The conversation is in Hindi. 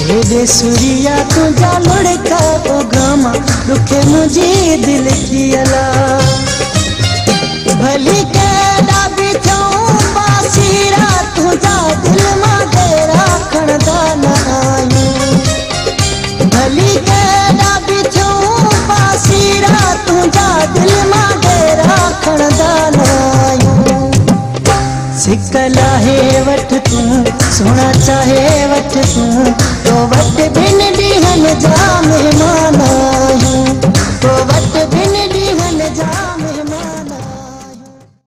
हेरे सूरिया तुझा लड़का उगामा दुखे मुझे दिल की अला भली केड़ा बिछाऊं बासीरा तुझा दिल मां तेरा खणदा न आयूं भली केड़ा बिछाऊं बासीरा तुझा दिल मां तेरा खणदा न आयूं सिकला है वठ तू सोना चाहे वठ तू तो वट बिन दिहन जा मेहमान